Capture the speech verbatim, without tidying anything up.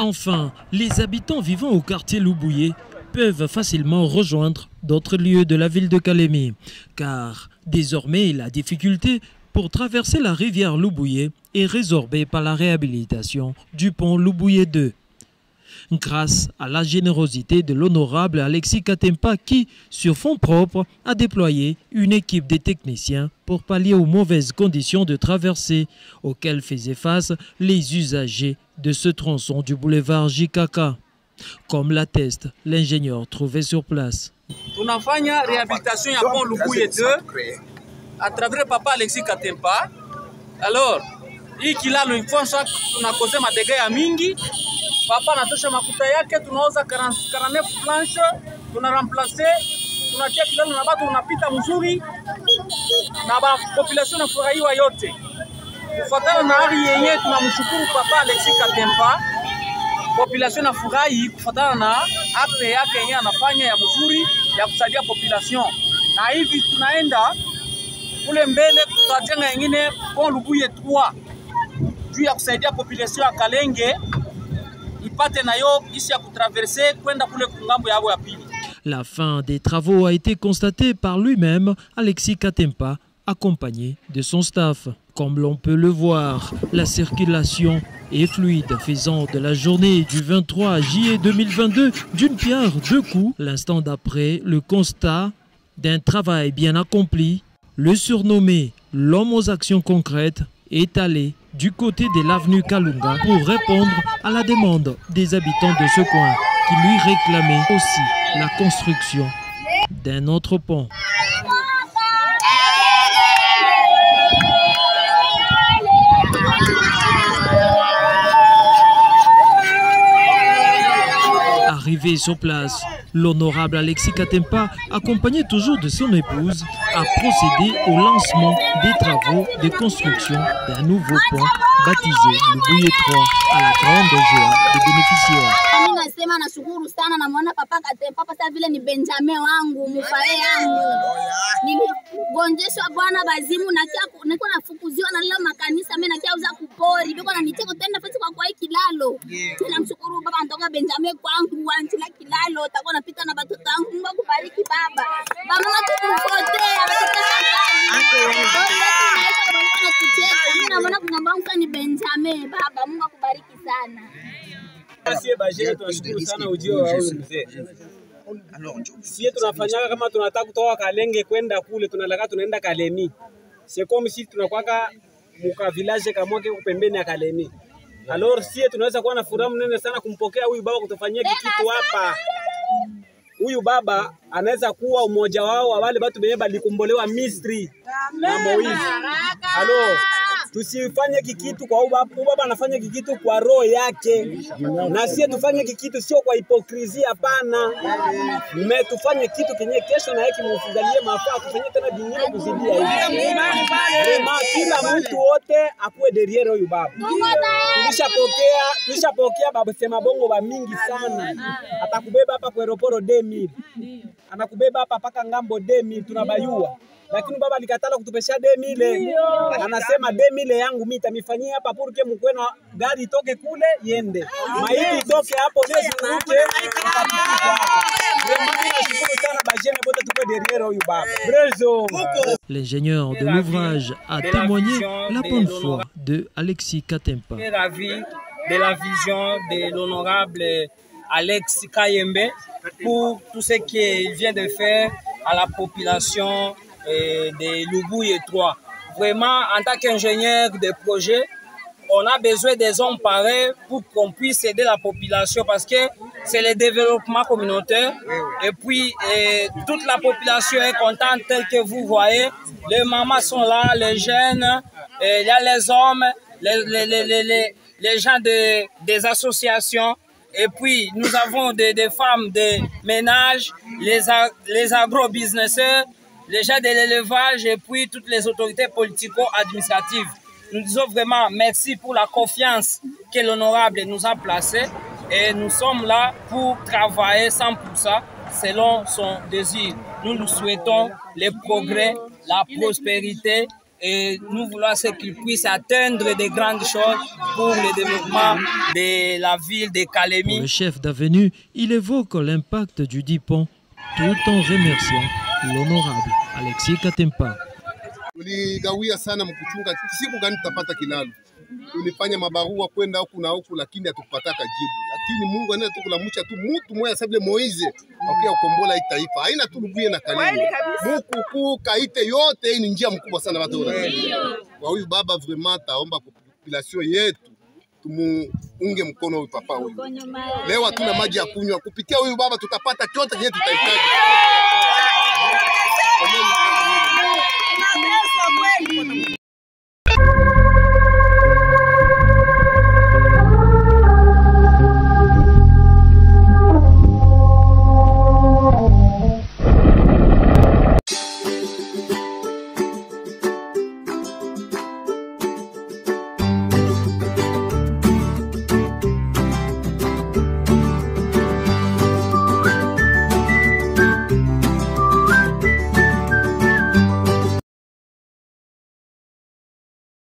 Enfin, les habitants vivant au quartier Loubouye peuvent facilement rejoindre d'autres lieux de la ville de Kalemi, car désormais la difficulté pour traverser la rivière Loubouye est résorbée par la réhabilitation du pont Loubouye deux. Grâce à la générosité de l'honorable Alexis Katempa qui, sur fonds propres, a déployé une équipe de techniciens pour pallier aux mauvaises conditions de traversée auxquelles faisaient face les usagers de ce tronçon du boulevard J K K, comme l'atteste l'ingénieur trouvé sur place. Tunafanya réhabilitation ya pont Loubouye deux à travers papa Alexis Katempa. Alors, hii kilalo ilikuwa tunakosa madega ya mingi. Papa anatosha makuta yake, tunauza quarante-neuf planche, tuna remplacer, tunatia kilalo na bado unapita mzuri na ba population na furahiwa yote. Kufuatana na hali yenyewe tunamshukuru papa Alexis Katempa. Population na furahi kufuatana na ape yake yenyewe anafanya ya mzuri ya kusaidia population. Na hivi tunaenda kule mbele tutajenga nyingine pont Loubouye trois juu ya kusaidia population ya Kalenge. La fin des travaux a été constatée par lui-même, Alexis Katempa, accompagné de son staff. Comme l'on peut le voir, la circulation est fluide, faisant de la journée du vingt-trois juillet deux mille vingt-deux d'une pierre deux coups. L'instant d'après, le constat d'un travail bien accompli, le surnommé l'homme aux actions concrètes, est allé du côté de l'avenue Kalunga pour répondre à la demande des habitants de ce coin qui lui réclamaient aussi la construction d'un autre pont. Arrivé sur place, l'honorable Alexis Katempa, accompagné toujours de son épouse, a procédé au lancement des travaux de construction d'un nouveau pont baptisé Loubouye trois à la grande joie des bénéficiaires. Nasema nashukuru sana na mwana papa Katempa papa vile ni Benjamin wangu mfae yangu. Niligonjeshwa bwana bazimu na kia niko nafukuziwa na leo makanisa mimi na kia uza kupori biko na niteko tena fasi kwa kwa kilalo. Ninamshukuru baba ndoka Benjamin kwangu wanchi la kilalo takuwa napita na batoto wangu. Mungu akubariki baba. Baba natukupotea mimi na mwana kungamba ni Benjamin baba Mungu akubariki sana. Sie bajeni tunashukuru sana ujio wa huyu mzee. Sie tunafanyaka kama tunataka kutoka Kalenge kwenda kule tunalaka tunaenda Kalemi. C'est comme si tunakwaka muka village kama mwake kupembeni ya Kalemi. Alors sie tunaweza kuwa na furaha mnene sana kumpokea huyu baba kutufanyia kitu hapa. Huyu baba anaweza kuwa umoja wao wa wale watu wenye balikombolewa Misri na Moizi. Alors tusifanye kikitu kwa ubaba, ubaba anafanya kikitu kwa roho yake. Na sisi tufanye kikitu sio kwa hipokrizia hapana. Mme tufanye kitu kenye kesho na yake mfungalie mafaa tufanye tena vingine kuzidia hivi. Kama kila mtu wote akuwe derrière huyu baba. Tulishapokea, tulishapokea baba sema bongo ba mingi sana. Atakubeba hapa kwa aeroport deux mille. Anakubeba hapa paka ngambo deux mille tunabayua. Lakini baba alikatala kutupesha deux mille. Anasema deux mille yangu mimi nitamifanyia hapa porque mkwena gari itoke kule yende. Maiti itoke hapo nezi uke. L'ingénieur de l'ouvrage a témoigné la bonne foi de Alexis Katempa. Ravi de la vision de l'honorable Alexis Kayembe pour tout ce qu'il vient de faire à la population de Loubouye trois. Vraiment, en tant qu'ingénieur de projet, on a besoin des hommes pareils pour qu'on puisse aider la population parce que c'est le développement communautaire. Et puis, et, toute la population est contente tel que vous voyez. Les mamans sont là, les jeunes, il y a les hommes, les, les, les, les, les gens de, des associations. Et puis, nous avons des, des femmes de ménage, les, les agro-businesseurs, les gens de l'élevage et puis toutes les autorités politico-administratives. Nous disons vraiment merci pour la confiance que l'honorable nous a placée et nous sommes là pour travailler cent pour cent selon son désir. Nous nous souhaitons les progrès, la prospérité et nous voulons qu'il puisse atteindre des grandes choses pour le développement de la ville de Kalemi. Pour le chef d'avenue, il évoque l'impact du dit pont tout en remerciant l'honorable Alexis Katempa. Tuligawia sana mkuchunga siku gani tutapata kilalo. Tulifanya mabarua kwenda huku na huku lakini hatukupata jibu. Lakini Mungu anaye tukulamusha tu mtu mmoja sababu Moize akia ukombola hii taifa. Haina tu Lubuye na Kalemi. Muku ku kaite yote hii ni njia mkubwa sana watu wanafanya. Kwa huyu baba vraiment taomba population yetu tumuunge mkono huyu papa huyu. Leo hatuna maji ya kunywa, kupitia huyu baba tutapata chote kile tutahitaji.